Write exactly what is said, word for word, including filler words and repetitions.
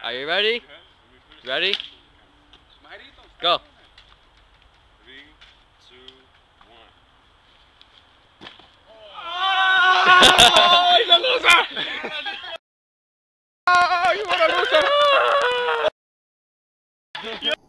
Are you ready? Ready? Go. Three, two, one. Oh, he's a loser! Oh, you want a loser!